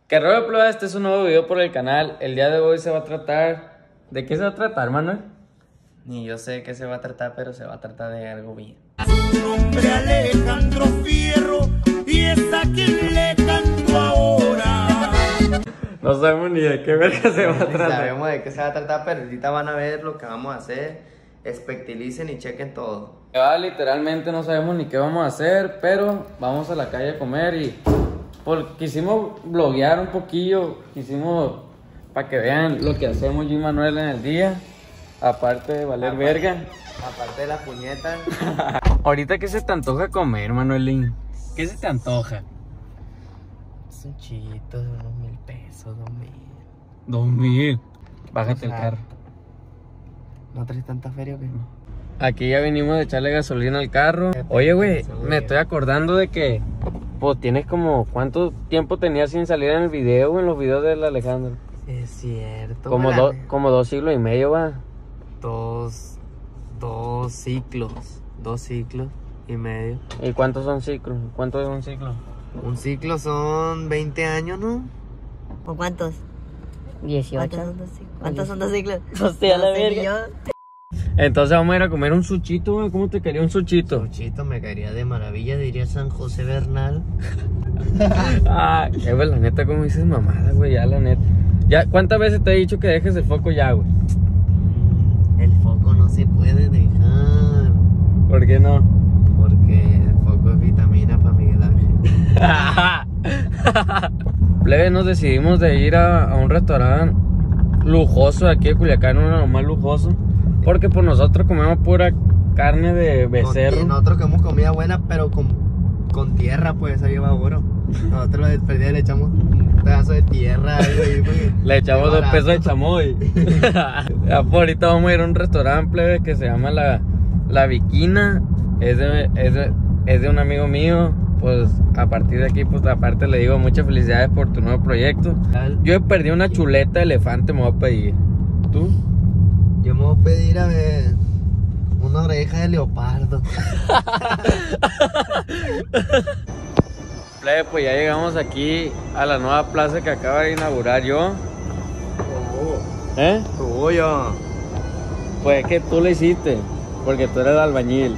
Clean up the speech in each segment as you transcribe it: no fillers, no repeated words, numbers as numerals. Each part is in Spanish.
Que rollo, plebe, este es un nuevo video por el canal. El día de hoy se va a tratar... ¿De qué se va a tratar, Manuel? Ni yo sé qué se va a tratar, pero se va a tratar de algo bien. Su nombre Alejandro Fierro y es a quien le canto ahora. No sabemos ni de qué verga se va a Ni tratar. sabemos de qué se va a tratar, pero ahorita van a ver lo que vamos a hacer. Espectilicen y chequen todo. Literalmente no sabemos ni qué vamos a hacer, pero vamos a la calle a comer y... quisimos bloguear un poquillo, quisimos para que vean lo que hacemos yo y Manuel en el día, aparte de valer verga. Aparte de las puñetas. Ahorita, ¿qué se te antoja comer, Manuelín? ¿Qué se te antoja? Son chitos, unos 1,000 pesos, 2,000. 2,000. Bájate el carro. ¿No traes tanta feria o qué? Aquí ya venimos de echarle gasolina al carro. Oye, güey, me estoy acordando de que... Pues tienes como... ¿Cuánto tiempo tenías sin salir en el video, en los videos del Alejandro? Es cierto. Como 2 siglos y medio, va. Dos ciclos. 2 ciclos y medio. ¿Y cuántos son ciclos? ¿Cuánto es un ciclo? Un ciclo son 20 años, ¿no? ¿O cuántos? 18. ¿Cuántos son 2 ciclos? Hostia, la No sé verga. ni yo. Entonces vamos a ir a comer un suchito, güey. ¿Cómo te quería un suchito? Luchito, me caería de maravilla, diría San José Bernal. Ah, güey, la neta, como dices mamada, güey, ya la neta. Ya, ¿cuántas veces te he dicho que dejes el foco ya, güey? El foco no se puede dejar. ¿Por qué no? Porque el foco es vitamina para Miguel Ángel. Plebe, nos decidimos de ir a un restaurante lujoso de aquí de Culiacán, uno de los más lujosos. Porque por nosotros comemos pura carne de becerro. Nosotros comemos comida buena, pero con tierra, pues eso lleva oro. Nosotros después le echamos un pedazo de tierra. Le echamos 2 pesos de chamoy. Ya, pues, ahorita vamos a ir a un restaurante, plebe, que se llama La Viquina. Es de un amigo mío. Pues a partir de aquí, pues aparte le digo muchas felicidades por tu nuevo proyecto. Yo perdí una chuleta de elefante, me voy a pedir. ¿Tú? Yo me voy a pedir a ver una oreja de leopardo. Plebe, pues ya llegamos aquí a la nueva plaza que acaba de inaugurar yo. ¿Eh? Tuyo. Pues es que tú lo hiciste, porque tú eres el albañil.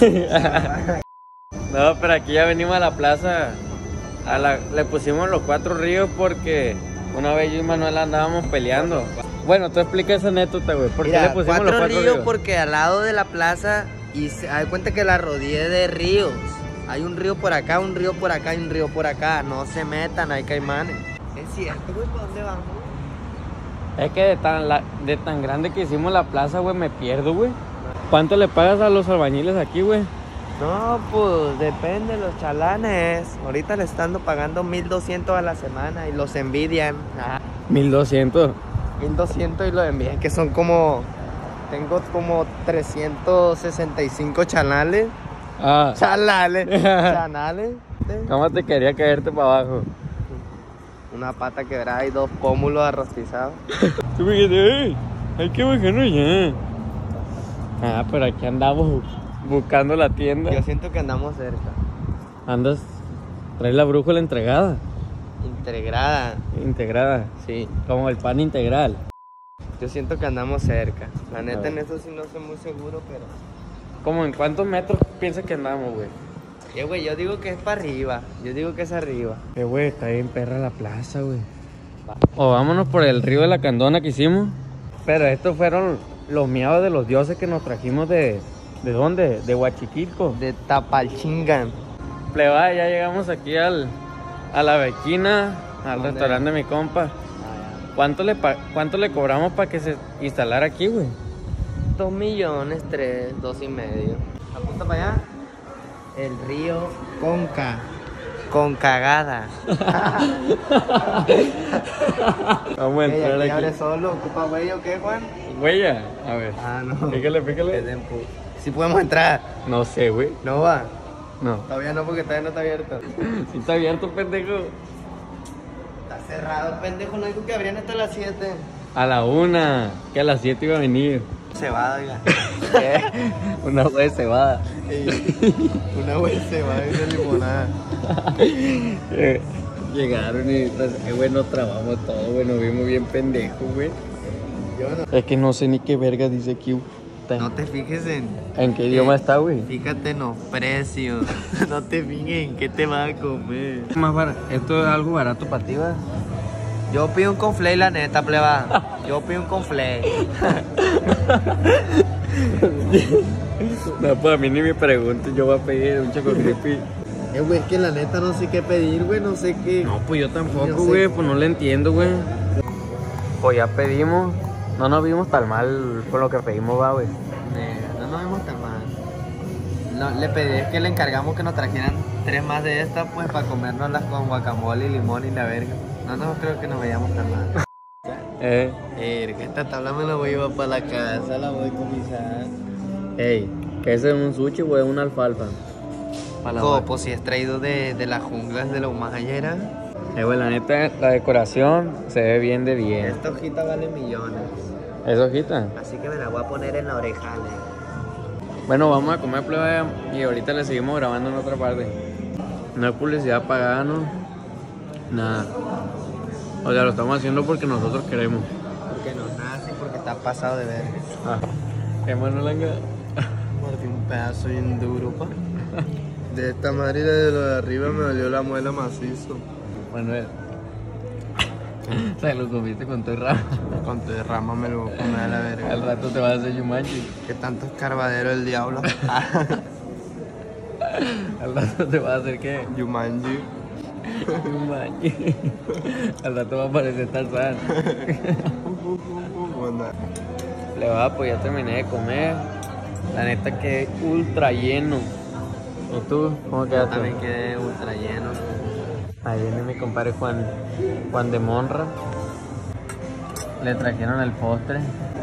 No, pero aquí ya venimos a la plaza. Le pusimos los 4 ríos porque una vez yo y Manuel andábamos peleando. Bueno, tú explica esa anécdota, güey. ¿Por qué le pusimos los 4 ríos? Porque al lado de la plaza, y se da cuenta que la rodeé de ríos. Hay un río por acá, un río por acá y un río por acá. No se metan, hay caimanes. Es cierto, güey, ¿para dónde vamos? Es que de tan grande que hicimos la plaza, güey, me pierdo, güey. ¿Cuánto le pagas a los albañiles aquí, güey? No, pues depende de los chalanes. Ahorita le están pagando 1,200 a la semana y los envidian. 1,200. 1,200 y los envidian, que son como... Tengo como 365 chanales. Ah. Chanales. Chanales. ¿Cómo te quería caerte para abajo? Una pata quebrada y 2 pómulos arrostizados. Tú me dijiste, hay que bajarnos ya. Ah, pero aquí andamos buscando la tienda. Yo siento que andamos cerca. Andas, traes la brújula entregada. Integrada. Sí, como el pan integral. Yo siento que andamos cerca. La neta, en eso sí no estoy muy seguro, pero... ¿Cómo en cuántos metros piensas que andamos, güey? Güey, yo digo que es para arriba. Yo digo que es arriba. Güey, está bien perra la plaza, güey. O vámonos por el río de la Candona que hicimos. Pero estos fueron los miados de los dioses que nos trajimos ¿de dónde? De Huachiquilco. De Tapalchingan. Pleba, ya llegamos aquí a La Viquina, al ¿Dónde? restaurante de mi compa. ¿Cuánto le cobramos para que se instalara aquí, güey? 2 millones, 3, 2,5. Apunta para allá. El río Conca. Con cagada. Vamos a entrar aquí aquí. abre solo. ¿Ocupa huella o qué, Juan? Huella, a ver. Ah, no. Pícale. Si podemos entrar. No sé, güey. No va. No. Todavía no, porque todavía no está abierto. Si está abierto, pendejo. Está cerrado, pendejo. No dijo que abrían hasta las 7. A la 1, que a las 7 iba a venir. Cebada, oiga. Una hueá de cebada. Una buena cebada y una limonada. Llegaron y, güey, nos trabamos todo, güey, nos vimos bien pendejos, güey. Es que no sé ni qué verga dice Q. No te fijes ¿En qué idioma está, güey? Fíjate en los precios. No te fijes en qué te vas a comer. Esto es algo barato para ti, ¿va? Yo pido un conflé, la neta, pleba. Yo pido un conflé. No, pues a mí ni me preguntes, yo voy a pedir un Choco Crispy. Güey, es que la neta no sé qué pedir, güey, no sé qué. No, pues yo tampoco, Yo sé. güey, pues no le entiendo, güey. Pues ya pedimos, no nos vimos tan mal con lo que pedimos, va, güey. No nos vemos tan mal. No, le pedí que le encargamos que nos trajeran 3 más de estas, pues, para comérnoslas con guacamole y limón y la verga. No creo que nos veamos tan mal. Esta tabla me la voy a llevar para la casa, la voy a comisar. Ey, ¿qué es un sushi o es una alfalfa? Pues si es traído de las junglas de la Humahayera. Güey, la neta, la decoración se ve bien de bien. Esta hojita vale millones. ¿Es hojita? Así que me la voy a poner en la oreja, Bueno, vamos a comer, plebe, y ahorita le seguimos grabando en otra parte. No hay publicidad pagada, ¿no? Nada. O sea, lo estamos haciendo porque nosotros queremos. Porque nos nace, porque está pasado de ver. ¿Qué mano langa? Mordí un pedazo bien duro, pa. De esta madre de lo de arriba me dolió la muela macizo. Manuel. O sea, lo comiste con tu rama. Con tu derrama me lo voy a comer a la verga. Al rato te vas a hacer Yumanji. Que tanto escarbadero el diablo. Al rato te vas a hacer ¿qué? Yumanji. Yumanji. Al rato va a aparecer Tarzán. Le va, pues ya terminé de comer. La neta quedé ultra lleno. ¿Y tú? ¿Cómo quedaste? También quedé ultra lleno. Ahí viene mi compadre Juan de Monra. Le trajeron el postre.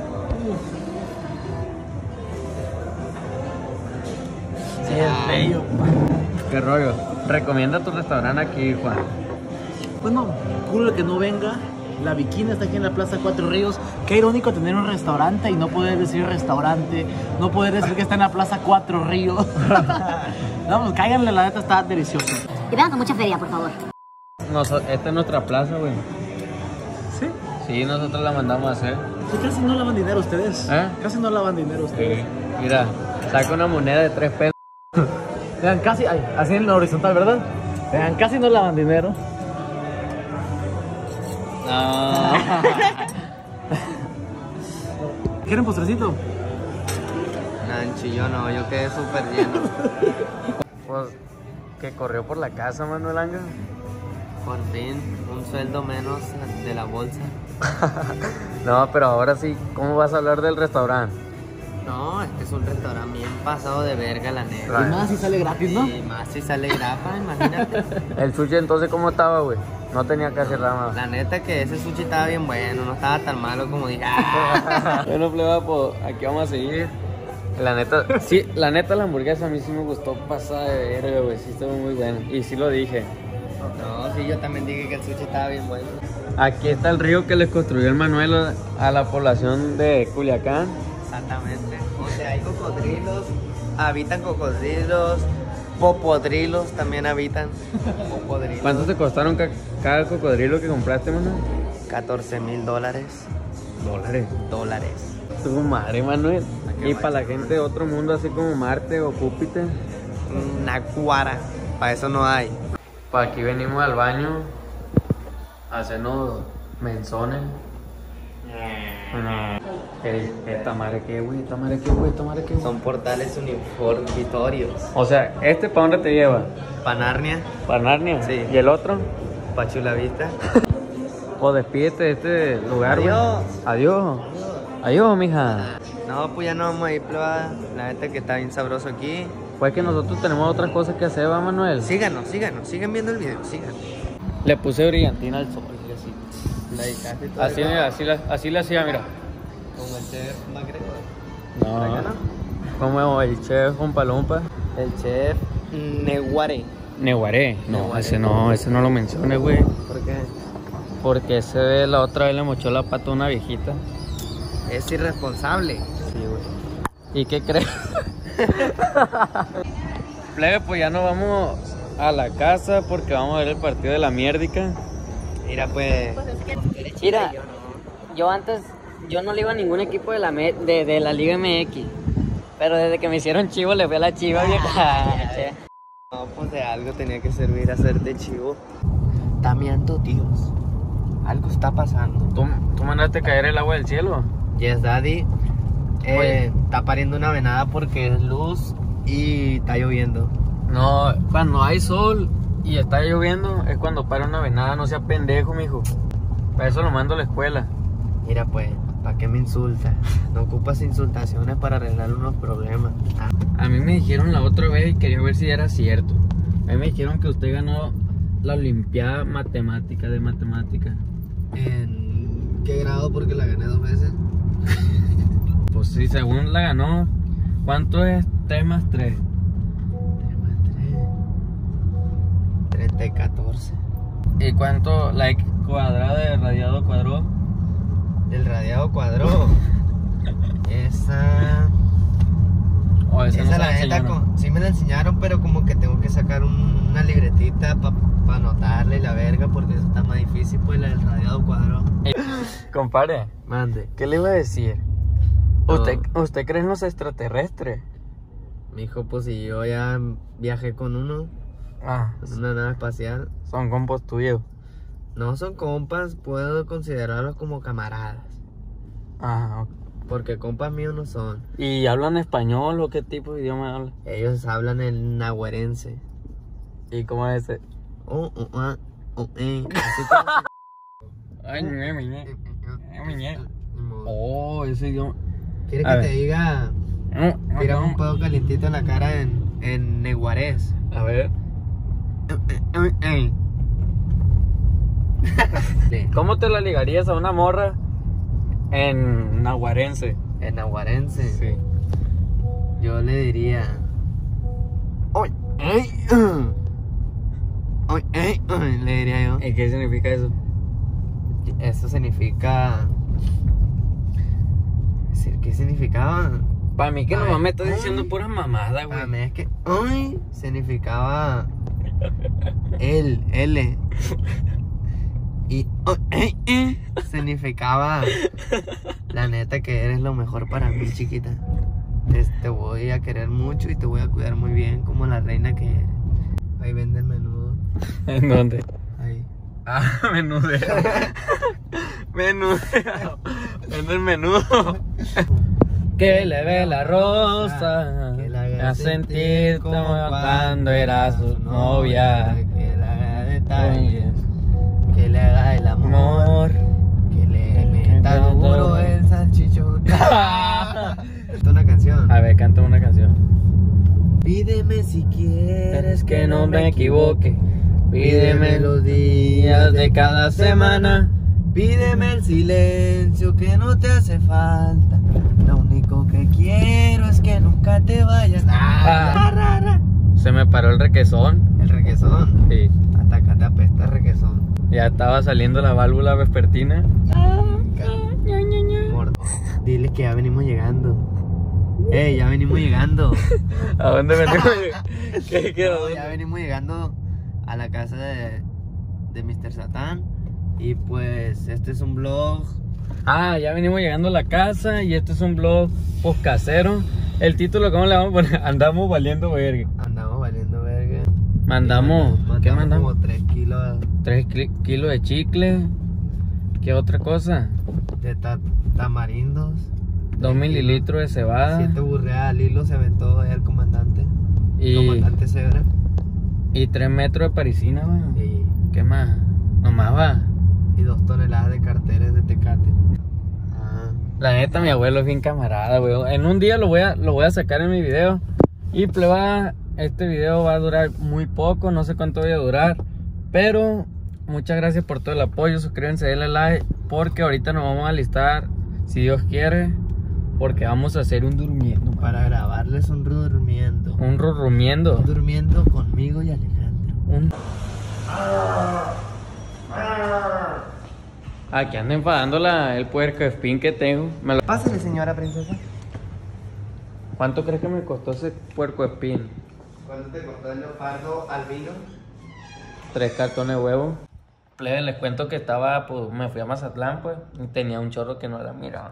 Sí, es bello. ¿Qué rollo? Recomienda tu restaurante aquí, Juan. Bueno, culo que no venga. La Bikina está aquí en la Plaza Cuatro Ríos. Qué irónico tener un restaurante y no poder decir restaurante. No poder decir que está en la Plaza Cuatro Ríos. No, pues cáiganle, la neta está delicioso. Y vean con mucha feria, por favor. Esta es nuestra plaza, güey. ¿Sí? Sí, nosotros la mandamos a hacer. Pues casi no lavan dinero ustedes. Casi no lavan dinero ustedes. Mira, saca una moneda de 3 pesos. Vean, casi, así en la horizontal, ¿verdad? Vean, casi no lavan dinero. No. ¿Quieren postrecito? Nanchi, yo no, yo quedé súper lleno. Pues, que corrió por la casa, Manuel Anga. Por fin, un sueldo menos de la bolsa. No, pero ahora sí, ¿cómo vas a hablar del restaurante? No, este es un restaurante bien pasado de verga, la neta. Claro. Y más si sale gratis, ¿no? Y más si sale grapa, imagínate. El sushi entonces, ¿cómo estaba, güey? No tenía que hacer nada más. La neta que ese sushi estaba bien bueno, no estaba tan malo como dije. Bueno, pleba, pues aquí vamos a seguir. La neta, sí, la hamburguesa a mí sí me gustó pasada de verga, güey. Sí estuvo muy buena. Y sí lo dije. No, sí, yo también dije que el sushi estaba bien bueno. Aquí está el río que les construyó el Manuel a la población de Culiacán. Exactamente. O sea, hay cocodrilos, habitan cocodrilos, popodrilos también habitan. Popodrilos. ¿Cuánto te costaron cada cocodrilo que compraste, Manuel? $14,000. ¿Dólares? Tu madre, Manuel. Y para la gente de otro mundo, así como Marte o Júpiter. Nacuara. Para eso no hay. Pues aquí venimos al baño a hacernos menzones. ¿Esta madre qué, güey? ¿Esta madre qué, güey? ¿Esta madre qué, güey? Son portales uniformitorios. O sea, ¿para dónde te lleva? Panarnia, ¿Para Narnia? Sí. ¿Y el otro? Pachulavista. Pues despídete de este lugar, güey. Adiós. Adiós. Adiós, mija. No, pues ya no vamos a ir, plebada. La neta que está bien sabroso aquí. Pues que nosotros tenemos otras cosas que hacer, ¿va, Manuel? Síganos, sigan viendo el video, sigan. Le puse brillantina al sol. La dedicaste todo Así, mira, así le hacía, mira. como el chef McGregor. No. Como el chef Umpa Lumpa. El chef Neguare. Neguaré. No, ese no lo menciones, güey. ¿Por qué? Porque ese la otra vez le mochó la pata a una viejita. Es irresponsable. Sí, güey. ¿Y qué crees? Plebe, pues ya nos vamos a la casa porque vamos a ver el partido de la mierdica. Mira, pues. Mira, yo antes, yo no le iba a ningún equipo de la Liga MX. Pero desde que me hicieron chivo, le fui a la Chiva, vieja. No, pues de algo tenía que servir hacerte chivo. Está miando, tíos. Algo está pasando. ¿Tú mandaste caer el agua del cielo? Yes, Daddy. Oye. Está pariendo una venada porque es luz y está lloviendo. No, cuando hay sol y está lloviendo es cuando para una venada. No sea pendejo, mijo. Para eso lo mando a la escuela. Mira, pues, ¿para qué me insultas? No ocupas insultaciones para arreglar unos problemas. A mí me dijeron la otra vez y quería ver si era cierto. A mí me dijeron que usted ganó la Olimpiada Matemática de Matemática. ¿En qué grado? Porque la gané 2 veces. Pues sí, según la ganó. ¿Cuánto es 3 más 3? 30 y 14. ¿Y cuánto la X cuadrada de radiado cuadrado? El radiado cuadró. Esa O esa no se la neta enseñaron. sí me la enseñaron, pero como que tengo que sacar una libretita para anotarle la verga, porque eso está más difícil, pues la del radiado cuadró. Compadre, Mande. ¿qué le iba a decir? No. ¿Usted cree en los extraterrestres? Mijo, pues si yo ya viajé con uno, Ah, en una nave espacial. son compos tuyos. No son compas, puedo considerarlos como camaradas. Ah, ok. Porque compas míos no son. ¿Y hablan español o qué tipo de idioma hablan? Ellos hablan el nahuarense. ¿Y cómo es ese? Así como Ay, miñe. si- Oh, ese idioma. ¿Quieres A que ver. te diga? Tira un pedo calientito en la cara en neguarés. A ver. ¿Cómo te la ligarías a una morra en nahuarense? En nahuarense. Sí. Yo le diría. Le diría yo. ¿Y qué significa eso? Eso significa. ¿Qué significaba? Para mí que A nomás ver. me estás diciendo puras mamadas, A mí güey. es que. Significaba. L. Y. Significaba. La neta que eres lo mejor para mí, chiquita. Te voy a querer mucho y te voy a cuidar muy bien como la reina que eres. Ahí vende el menudo. ¿En dónde? Ahí. Ah, menudeo. Menudeo. Vende el menudo. Que le ve la rosa, Que la me hace sentir como cuando era su novia. Que le haga detalles, que le haga el amor, Amor. que le meta duro el salchichón. Es una canción. A ver, canta una canción. Pídeme si quieres Que no me equivoque. Pídeme los días de cada semana. Pídeme el silencio que no te hace falta. Lo único que quiero es que nunca te vayas. Se me paró el requesón. El requesón. Sí. Hasta acá te apesta el requesón. Ya estaba saliendo la válvula vespertina. Gordo. Dile que ya venimos llegando. Ya venimos llegando. ¿A dónde venimos? ¿Qué quedó? No, ya venimos llegando a la casa de Mr. Satán. Y pues este es un vlog. Ah, ya venimos llegando a la casa y este es un vlog post casero. El título, ¿cómo le vamos a poner? Andamos valiendo verga. Andamos valiendo verga. Mandamos, ¿qué mandamos? Como 3 kilos 3 kilos de chicle. ¿Qué otra cosa? de tamarindos. 2 mililitros de cebada. 7 burreadas al hilo se aventó el comandante. Y, Comandante Zebra. y 3 metros de parisina, va. Y, ¿Qué más? Nomás va. y 2 toneladas de carteles de Tecate. La neta, mi abuelo es bien camarada, güey. En un día lo voy a sacar en mi video. Y pleba, este video va a durar muy poco, no sé cuánto voy a durar. Pero muchas gracias por todo el apoyo. Suscríbanse, denle like. Porque ahorita nos vamos a alistar, si Dios quiere. Porque vamos a hacer un durmiendo. Para grabarles un durmiendo. Un rurrumiendo. Un durmiendo conmigo y Alejandro. Aquí anda enfadando el puerco espín que tengo. Pásale, señora princesa. ¿Cuánto crees que me costó ese puerco espín? ¿Cuánto te costó el leopardo albino? 3 cartones de huevo. Plebe, les cuento que estaba, pues, me fui a Mazatlán, pues, y tenía un chorro que no la miraba.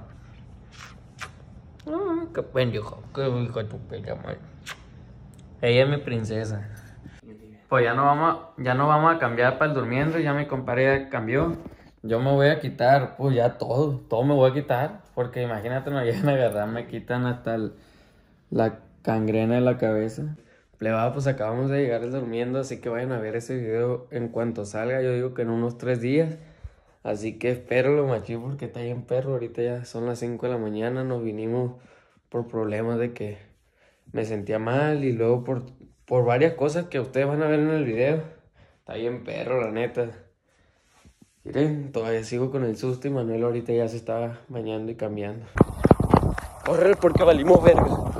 Qué pendejo, qué hijo de tu pella, madre. Ella es mi princesa. Pues ya no vamos a cambiar para el durmiendo, ya mi compadre ya cambió. Yo me voy a quitar, pues ya todo me voy a quitar. Porque imagínate, no llegan a agarrar, me quitan hasta la cangrena de la cabeza. Plebada, pues acabamos de llegar al durmiendo, así que vayan a ver ese video en cuanto salga. Yo digo que en unos 3 días. Así que espérenlo, machín, porque está bien perro. Ahorita ya son las 5 de la mañana, nos vinimos por problemas de que me sentía mal y luego por varias cosas que ustedes van a ver en el video. Está bien perro, la neta. Miren, todavía sigo con el susto y Manuel ahorita ya se estaba bañando y cambiando. Corre porque valimos verga.